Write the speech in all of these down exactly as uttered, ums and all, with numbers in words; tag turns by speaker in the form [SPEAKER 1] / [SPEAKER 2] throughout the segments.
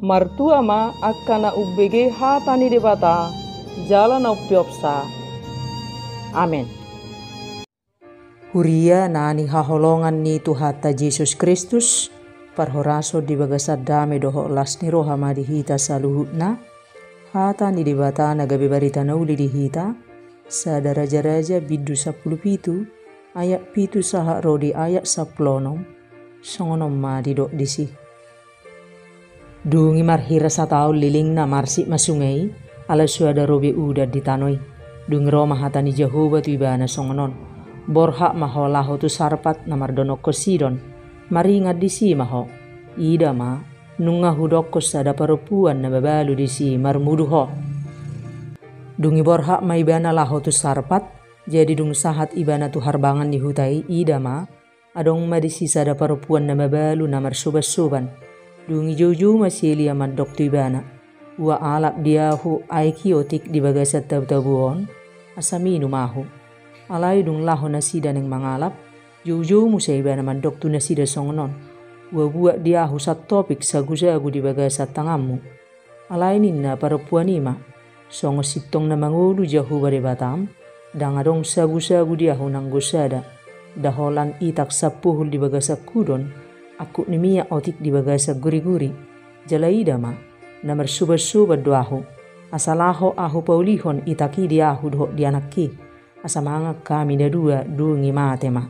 [SPEAKER 1] martua ma akkana ubbege hatani debata jala na upiopsa. Amen.
[SPEAKER 2] Huria nani haholongan ni Tuhata Yesus Kristus, parhoraso di bagasad dame doho lasni roha madihita saluhutna, hata ni debata nagabe barita nauli dihita, sa daraja-raja bidu sapuluh pitu, ayak pitu saha rodi ayak saplonom, songonom ma didok disi. Dungi marhira satau liling na marsi masungay, ala suada robe uda ditanoi, dungi roma hatani Jehovah tu ibana songonon, borhak maho laho tu sarpat na mardonok ko sidon, maringat disi maho, ida ma, nunga hudok ko sada perempuan na babalu disi marmuduho. Dungi borhak ma ibana laho tu sarpat, jadi dung sahat ibana tu harbangan di hutai ida ma, adong ma disi sada perempuan na babalu na marsubas-suban. Dungi jojo masih liaman dok tu ibana, wa alap diahu aikiotik di bagasat tab-tabuon, asaminu mahu. Alay dung laho nasida neng mangalap, jojo musay ibana man dok tu nasida songonon, wa buat diahu sat topik sagu-sagu di bagasat tangamu. Alay ninna perempuan ima, songo sitong na mangulu jahu bare batam, dang adong sabu-sabu diahu nang gosada, daholan itak sapuhul di bagasak kudon, aku nimia otik di bagasak guri-guri, jalaida ma, namar subas-subad doahu, asalaho ahu paulihon itaki diahu doh dianaki, asamanga kami dadua dungi mate ma.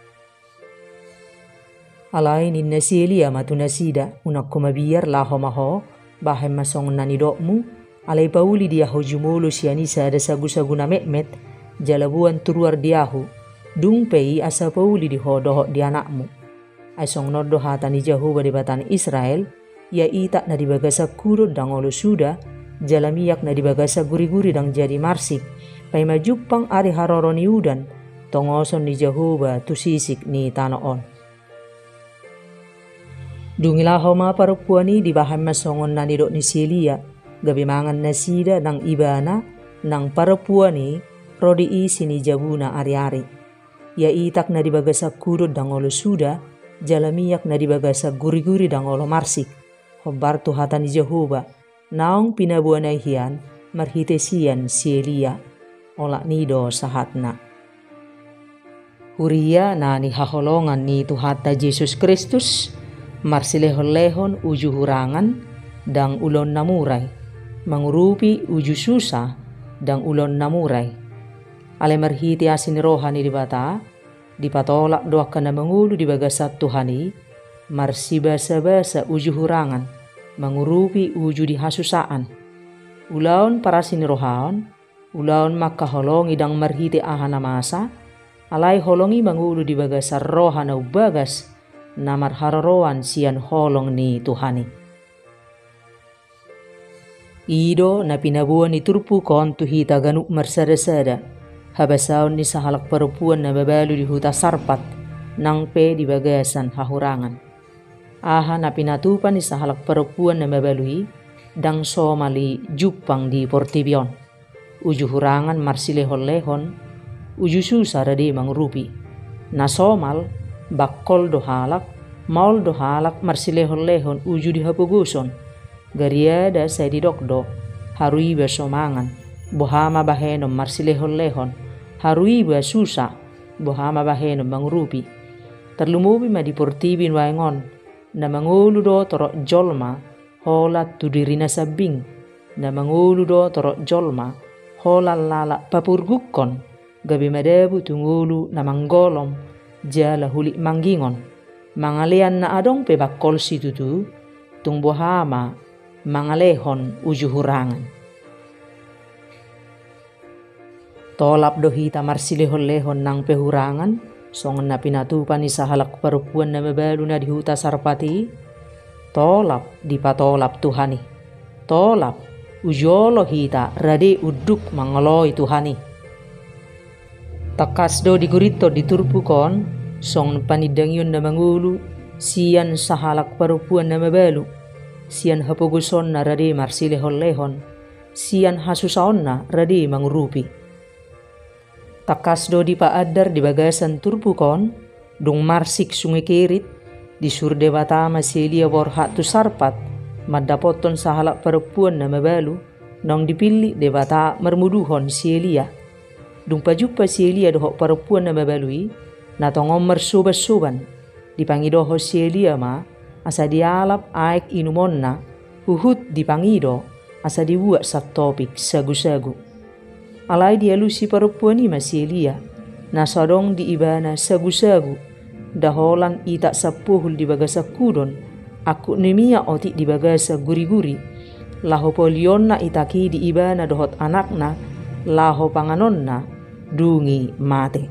[SPEAKER 2] Alay ninna silia matu nasida, unak kumabiyar laho maho, bahem masong nanidokmu, alay pauli diahu jumolo sianisa ada sagu-sagu na mekmet, jalabuan turuar diahu, dung pei asa pauli diho doho dianakmu. Ay song nodo hatani Jehovah di batan Israel, ya itak na dibagasak kurod dang olo suda, jalamiyak na dibagasak guri-guri dang jadi marsik, pay majupang ari haroro ni udan, tongoson ni Jehovah tu sisik ni tanoon. Dungilaho ma parupuani di bahan masongon na nidok ni Silia, gabimangan na sida ng ibana, ng parupuani, rodi isi ni Jabuna ari-ari. Ya itak na dibagasak kurod dang olo suda, jalamiyak na dibagasak guri-guri dang olo marsik, hobar tu hata ni Jehovah, naong pinabuan ay hiyan, marhitesian si Elia, olak nido sahatna. Huria na ni haholongan ni Tuhata Yesus Kristus, marsilehon-lehon uju hurangan, dang ulon namuray, mangurupi uju susah, dang ulon namuray. Ale marhiti asin rohani di bata, dipatolak doakan na mangulu di bagasat Tuhani, marsibasa-basa uju hurangan, mangurupi uju di hasusaan. Ulaon para sinirohaon, ulaon makaholongi dang marhiti ahana masa, alay holongi mangulu di bagasar roha na ubagas, na marhararoan siyan holong ni Tuhani. Ido na pinabuan ni turpu kon tuhita ganuk marsada-sada, habasaon ni sahalak perempuan na babalu di huta sarpat, nang pe di bagasan hahurangan. Aha na pinatupan ni sahalak perempuan na babalui, dang somali jupang di portibion. Uju hurangan marsilehon-lehon, uju susah rade mangrupi. Na somal, bakkol dohalak, maul dohalak marsilehon-lehon uju di hapuguson. Gariada saya di dokdo, harui basomangan, bohama bahenom marsilehon-lehon, harui ba susah, bohama bahenom mangrupi. Terlumubi ma di portibin waengon, na mangulu do torok jolma, holat tudirina sabing, na mangulu do torok jolma, holat lala papurgukon, gabi madebu tungulu na manggolom, jala hulik manggingon, mangalean na adong pe bakkol situtu, tung bohama, mangalehon uju hurangan. Tolap dohita marsilehon-lehon nang pehurangan, songon na pinatupan ni sahalak perempuan na mabalu na di huta sarpati, tolap di patolap Tuhani, tolap ujolo hita rade uduk mangoloi Tuhani. Takasdo di gurito di turpukon, song panidangyon na mangulu, siyan sahalak perempuan na mabalu, siyan hapuguson na rade marsilehon-lehon, siyan hasusaon na rade mangurupi. Takasdo di paadar di bagasan turpukon, dung marsik sungai kerit, di surde batama selia borhat tu sarpat, madapoton sahalak perempuan na mabalu, nang dipilih debata mermuduhon si Elia. Dung pajupa si Elia dohok perempuan na mabalui, natongom mersoban-soban, dipangidoho si Elia ma, asa dialap aek inumon na, uhut dipangido, asa dibuat sak topik sagu-sagu. Alai dialusi perempuan ni si Elia, nasadong di ibana sagu-sagu, daholan itak sapuhul di bagasa kudon, aku nemia otik di bagasa guri-guri, laho polion na itaki di ibana dohot anakna, laho panganonna, dungi mate.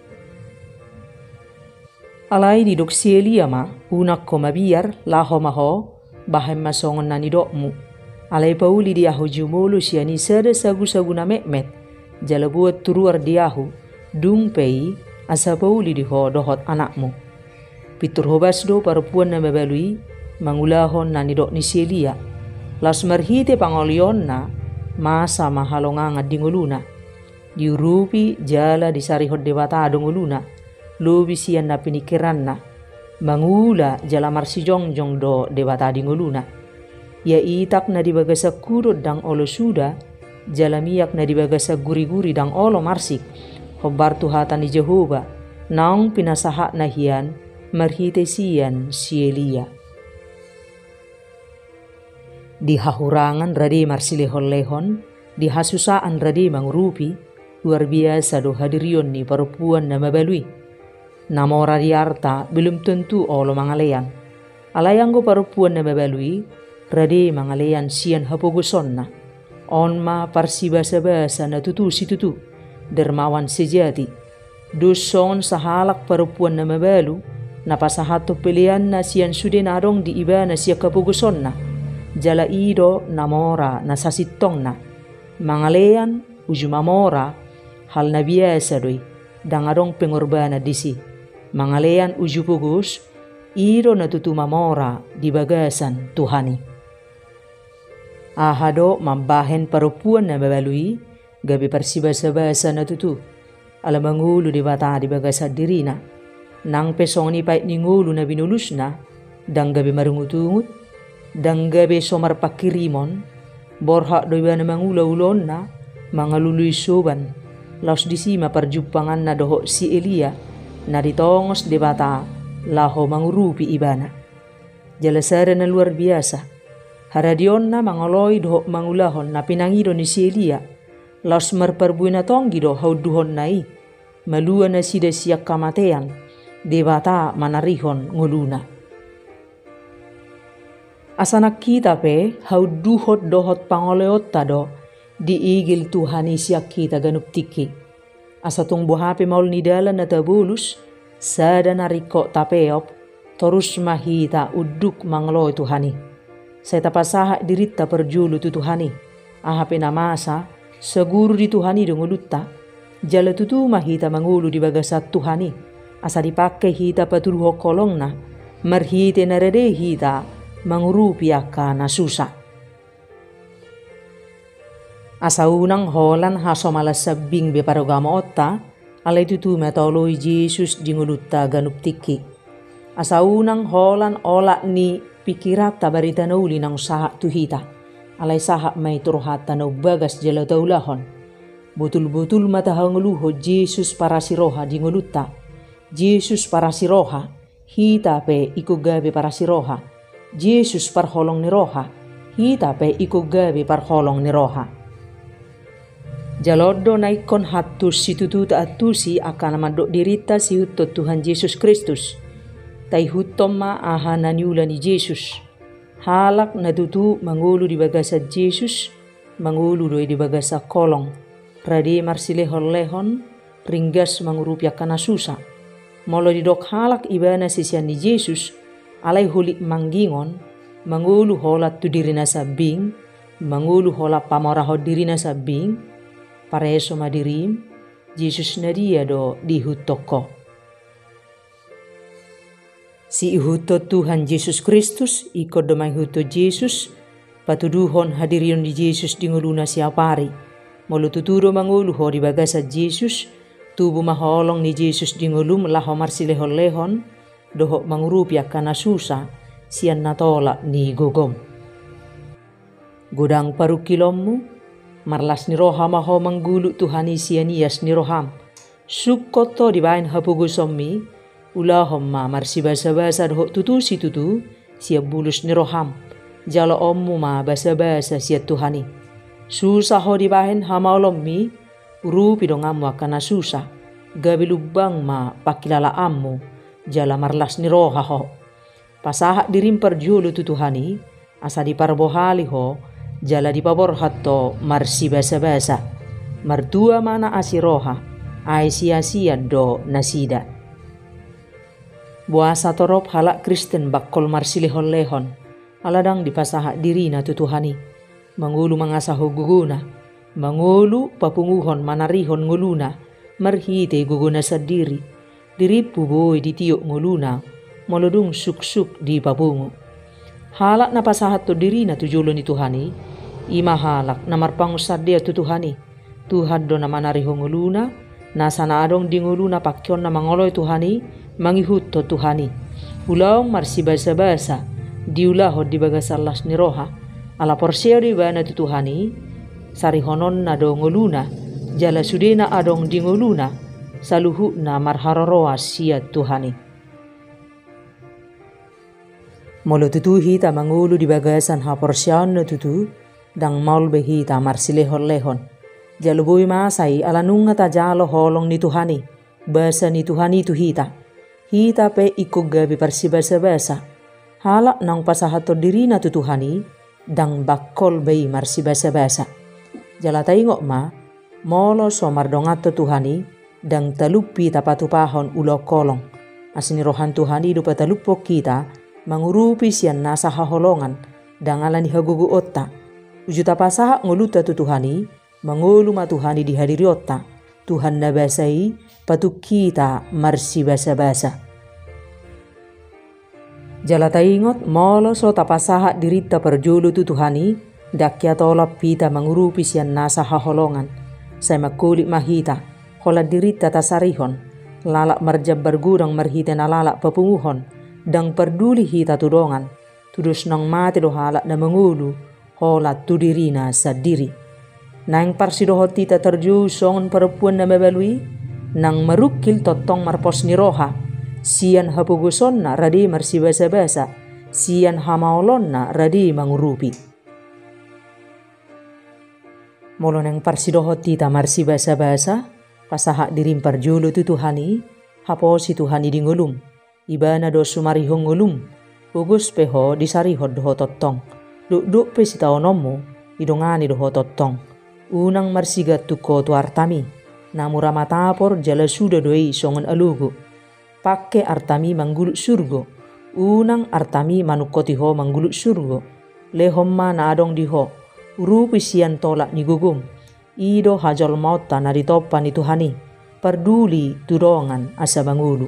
[SPEAKER 2] Alai di dok si Elia ma, unak ko mabiar, laho maho, bahem masongon na nidokmu. Alai pauli diahu jumulu siani sada sagu-sagu na mekmet, jala buat turuar diahu, dung pei, asa pauli diho dohot anakmu. Pitur hobas do perempuan na mabalui, mangulahon na nidok ni si Elia. Las marhite pangolion na, masa mahalonga dinguluna. Diurupi jala disarihot dewata donguluna, lobi sian na pinikiran na, mangula jala marsijongjong do dewata dinguluna. Ya itak na dibagasa kurut dang olo suda, jala miyak na dibagasa guri-guri dang olo marsik, hobar tuhatan ni Jehova, naong pinasaha na hiyan, marhite sian si Elia. Di hahurangan rade marsilehon-lehon, di hasusaan rade mangurupi, luar biasa do hadirion ni perempuan na mabalui. Namora diarta belum tentu olo mangalean. Alayanggo perempuan na mabalui, rade mangalean sian hapogosonna. Onma parsi basa-basa na tutu si tutu, dermawan sejati. Doson sahalak perempuan na mabalu, napasahato pilihan na sian sude narong di iba na siya kapogosonna. Jala ido namora na sasitong na. Mangalean ujumamora hal na biasa doy, dangarong pengorbana disi. Mangalean ujupugos, ido na tutumamora di bagasan Tuhani. Ahado mambahen perempuan na mabalui, gabi persibasa-basa na tutu. Alamangulu di bata di bagasa dirina. Nang pesong ni pait ni ngulu na binulus na, dang gabi marungutungut, dang gabi somar pakirimon, borhak doiba na mangula-ulon na, mga luluy soban, laos disima perjupangan na doho si Elia, na ditongos di bata, laho mangurupi ibana. Jalasara na luar biasa, haradion na mangoloy doho mangulahon na pinangido ni si Elia, laos marperbuy na tonggi do hauduhon nai, malua na sida siyak kamatean, di bata manarihon nguluna. Asanak kita pe hauduhot dohot pangoleot tado, diigil Tuhani siyak kita ganup tiki. Asa tung buhape maul nidalan na tabulus, sada nariko tapeop, torus mahita uduk mangloy Tuhani. Saya tapasaha dirita perjulu tu Tuhani, ahape namasa, seguru di Tuhani dongulutta, jala tutu mahita mangulu di bagasat Tuhani, asa dipakai hita paturuho kolong na, marhite narede hita, mangurupi akana susah. Asa unang holan haso malas sabing be parogama otta, alay tutu metoloi Jesus dingulutta ganup tiki. Asa unang holan olak ni pikirat tabarita na uli ng saha tuhita, alay saha may turuhata na bagas jala taulahon. Butul-butul matahanguluho Jesus para si roha dingulutta, Jesus para si roha, hita pe ikugabi para si roha, Jesus parholong ni roha, hita pe ikugabi parholong ni roha. Jaloddo na ikon hatus si tututa atusi akan madok dirita si hutot Tuhan Yesus Kristus. Tai hutom ma aha naniula ni Jesus. Halak na tutu mangulu di bagasa Jesus, mangulu doi di bagasa kolong. Rade marsilehon-lehon, ringgas mangurupi akan asusa. Molo di dok halak ibana sisian ni Jesus, alay hulik manggingon, mangulu holat tu dirina sabing, mangulu holat pamorahod dirina sabing, pareso madirim, Jesus na dia do dihutoko. Si ihuto Tuhan Yesus Kristus, ikod do may huto Jesus, patuduhon hadirion di Jesus dinguluna siapari. Molo tuturo manguluho di bagasa Jesus, tubo maholong ni Jesus dingulum laho marsilehon-lehon, doho mangurupi akan asusa, sian natola ni gogom. Godang paru kilommu, marlas ni roha maho manggulu Tuhani sianias ni roham. Sukkoto dibain hapugusommi, ulahom ma marsi basa-basa doho tutu si tutu, siap bulus ni roham. Jalo ommu ma basa-basa siap Tuhani. Susah ho dibahin hamaolommi, urupi dongamu akana susah. Gabi lubang ma pakilala ammu, jala marlas ni roha ho. Pasaha dirimpar julu tu Tuhani, asa diparbohali ho, jala dipaborhat to marsi basa-basa. Martua mana asiroha, ai sia-sia do nasida. Buasa torop halak Kristen bakkol marsi lehon-lehon, aladang dipasaha diri na tu Tuhani. Mangulu mangasaho guguna, mangulu papunguhon manarihon nguluna, marhite guguna sadiri, diripu boy ditiok nguluna, molodung suk-suk di papungu. Halak na pasahat to diri na tujulo ni Tuhani, ima halak na marpangusad dia tu Tuhani. Tuhan do na manarihon nguluna, nasa na adong di nguluna pakyon na mangoloy Tuhani, mangihut to Tuhani. Ulaong marsi basa-basa, diulahod di bagasalas ni roha, ala porseo di bana tu Tuhani, sarihonon na do nguluna, jala sudena adong di nguluna, saluhu na marharoroa siya Tuhani. Molo tutu hita mangulu di bagasan ha porseo na tutu, dang maul behita marsi lehon-lehon. Jaluboy masay alanunga ta jalo holong ni Tuhani, basa ni Tuhani tu hita. Hita pe ikog gabi parsi basa-basa. Halak nang pasahato diri na tu Tuhani, dang bakkol bay marsi basa-basa. Jala taingok ma, molo so mardongat to Tuhani, dang talupi tapatupahon ulo kolong. Asini rohan Tuhani do patalupok kita, mangurupi siyan nasa haholongan, dang alani hagugu otta. Ujuta pasaha nguluta tu Tuhani, mangulu ma Tuhani dihadiri otta, Tuhan na basai, patuk kita marsi basa-basa. Jala taingot molo so tapasaha dirita perjulu tu Tuhani, dakya tolap pita mangurupi siyan nasa haholongan. Say makulit mahita, hola dirita tasarihon, lalak marjab bergurang marhita na lalak papunguhon, dang perduli hita tudongan, tudus nang mati do halak na mangulu, hola tudirina sa diri. Nang parsidohot tita terju songon perempuan na mebalui, nang marukil totong marpos ni roha, sian hapuguson na radi marsi basa-basa, sian hamaolon na radi mangurupi. Molo nang parsidohot tita marsi basa-basa, pasaha dirimpar julu tu Tuhani, haposi Tuhani di ngulum, ibana do sumarihong ngulum, ugus peho disarihod doho totong, duk-duk pe sitaonomu, idongani doho totong. Unang marsigat tuko tu Artami, namura matapor jala suda doi songon alugo. Pakke Artami mangguluk surgo, unang Artami manukotiho mangguluk surgo. Lehomma na adong diho, urupi sian tolak ni gugum. Ido hajol mauta na ditopan ni Tuhani, perduli tudongan asa bangulu.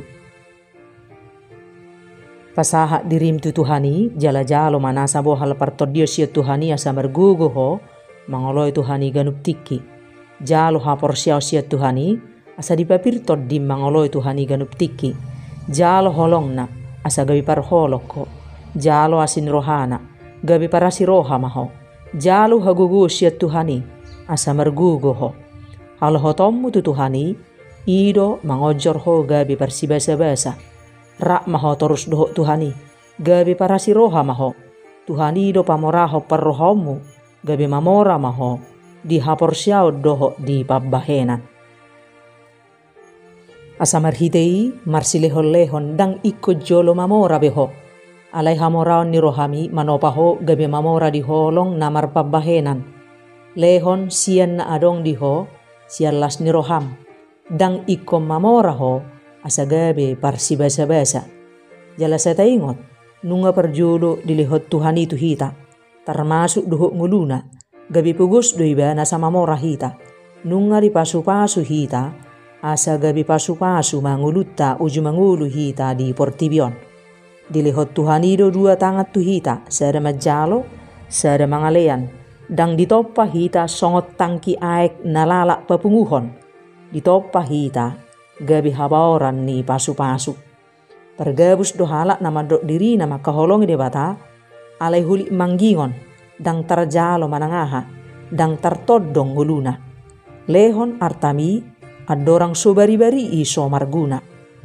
[SPEAKER 2] Pasaha dirim tu Tuhani, jala-jalo manasa bohal partodio siya Tuhani asa mergugo ho, mangoloy Tuhani ganup tiki. Jalo hapor siyaw siya Tuhani, asa dipapirtod di mangoloy Tuhani ganup tiki. Jalo holong na, asa gabi parholok ko. Jalo asin rohana, gabi parasi roha maho. Jalo hagugu siya Tuhani, asa mergugo ho. Halo hotommu tu Tuhani, ido mangojor ho gabi parsi basa-basa. Rak maho terus doho Tuhani, gabi parasi roha maho. Tuhani do pamoraho parrohomu, gabi mamora maho, di hapor siyaw doho di pabbahenan. Asa marhitei marsi lehon-lehon dang ikut jolo mamora beho. Alay hamoraon ni rohami manopaho gabi mamora di holong namar pabbahenan. Lehon siyan na adong diho, siyan las ni roham. Dang ikom mamora ho, asa gabi parsi basa-basa. Jala sa taingot, nunga perjolo dilihot Tuhani tu hita. Termasuk doho nguluna, gabi pugus doi bana sama mora hita. Nunga di pasu-pasu hita, asa gabi pasu-pasu mangulutta uju mangulu hita di portibion. Dilihot Tuhani do dua tangat tu hita, sada majalo, sada mangalean. Dang ditoppa hita songot tangki aek nalalak papunguhon. Ditoppa hita, gabi habaoran ni pasu-pasu. Pergabus do halak nama dok diri nama kaholongi de bata, alay huli manggingon, dang tarjalo manangaha, dang tartoddong nguluna. Lehon artami, adorang sobari-bari iso marguna.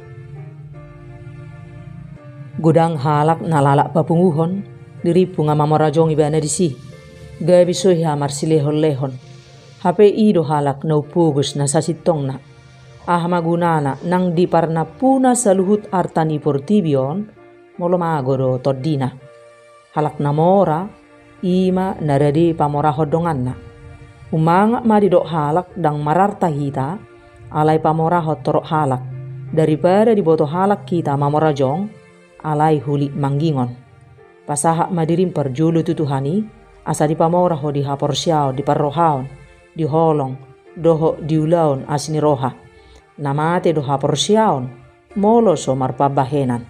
[SPEAKER 2] Gudang halak nalalak papunguhon, diripu nga mamorajong ibana disi. Gabi soy hamar silehon-lehon. Hape ido halak na upugos na sasitong na. Ah magunana nang di parna puna sa luhut artani portibion, molomagoro toddina. Halak na mora, ima naradi pamora hodongan na. Umanga madidok halak dang mararta hita, alay pamora torok halak. Daripada diboto halak kita mamorajong, alay huli manggingon. Pasahak madirim perjulu tutuhani, asa di pamora ho di hapor siyaw di parrohaon, di holong, doho diulaon asini roha. Namate do hapor siyaon, molo so marpabahenan.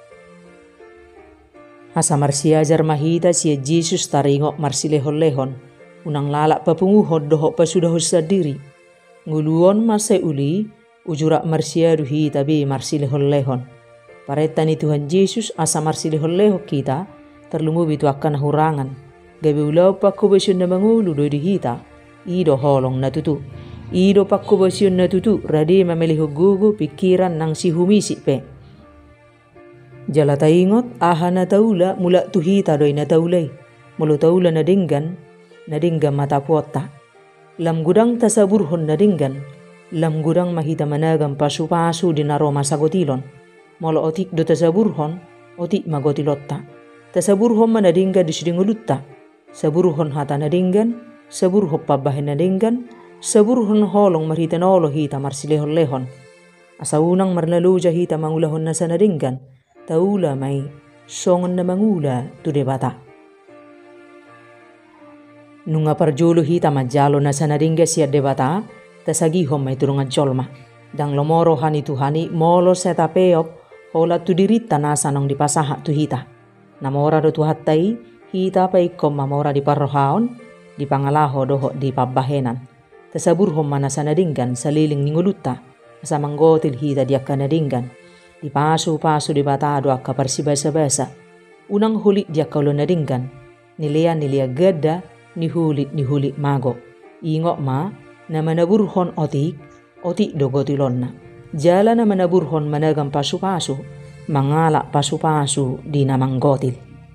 [SPEAKER 2] Asa marsiajar mahita siya Jesus taringok marsilehon-lehon, unang lalak papunguhod doho pasudahos sa diri. Nguluon masay uli, ujurak marsiadu hita bi marsilehon-lehon. Pareta ni Tuhan Yesus asa marsilehon-lehon kita, terlumubi tu akan hurangan. Gabi ulaw pakubasyon na mangulu do di hita, ido holong na tutu. Ido pakubasyon na tutu, radi mameliho gugu pikiran nang si humisi pe. Jala taingot, aha na taula mula tuhita doy na taulay. Mulu taula na dinggan, na dinggan mata puota. Lam gudang tasaburhon na dinggan, lam gudang mahita managam pasu-pasu di naroma sagotilon. Molo otik do tasaburhon, otik magotilotta. Tasaburhon manadinggan di sidingulutta. Saburhon hata na dinggan, saburhon pabahin na dinggan, saburhon holong marhita nolo hita marsilehon-lehon. Asa unang marnaluja hita mangulahon na sa nadinggan, taula may songon na mangula tu debata. Nunga parjolo hita majalo na sa nadingga siya debata, tasagihom may turungan cholma. Dang lomoro hani tuhani molo sa tapeop, hola tu dirita nasa nang dipasaha tu hita. Namora do tuhatay, hita pa ikom mamora di parrohaon, di pangalaho doho di pabahenan. Tasaburhom mana sa nadinggan sa liling ninguluta, sa manggotil hita di akka nadinggan. Di paso-paso di batado akka parsibasa-basa. Unang huli di akka ulo nadinggan, nilia nilia gada, ni huli ni huli mago. Ingok ma, na manaburhon otik, otik dogotilon na. Jala na manaburhon managang paso-paso, mangala paso-paso di namanggotil.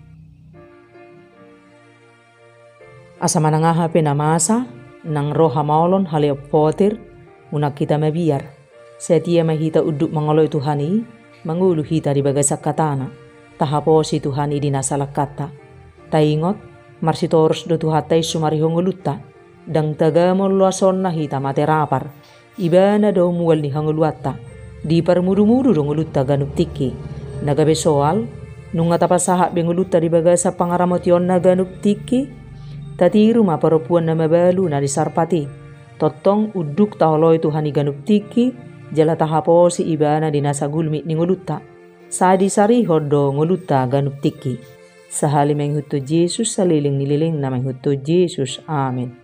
[SPEAKER 2] Asa manangaha pinamasa, nang roha maulon haleop potir, unak kita mabiar. Setia mahita uduk mangoloy tuhani, mangulu hita di bagasak katana, tahaposi tuhani di nasalak kata. Taingot, marsitoros do tuhatay sumarihong ulutta, dang tagamon luason na hita materapar, ibana do muwal ni hanguluata, di parmudu-mudu dong ulutta ganup tiki. Nagabe soal, nung atapasaha bengulutta di bagasak pangaramot yon na ganup tiki, tatiru maparopuan na mabalu na disarpati, totong uduk taholoy tuhani ganup tiki, jala tahapo si ibana di nasa gulmi ni ngulutta. Sadi sariho do ngulutta ganup tiki. Sahali menghuto Jesus saliling nililing na menghuto Jesus. Amen.